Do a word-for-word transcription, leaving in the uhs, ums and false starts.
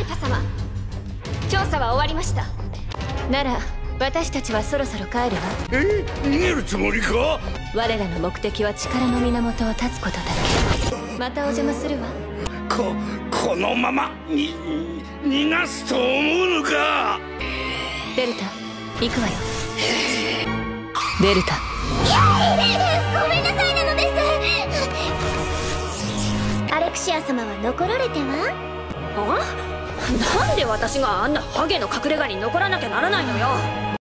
ルファ様、調査は終わりました。なら私たちはそろそろ帰るわ。 え、逃げるつもりか？ 我らの目的は力の源を断つことだけ。またお邪魔するわ。 ここのままに逃がすと思うのか？ デルタ、行くわよ。デルタ。 ごめんなさいなのです。アレクシア様は残られては？ あ？なんで私があんなハゲの隠れ家に残らなきゃならないのよ。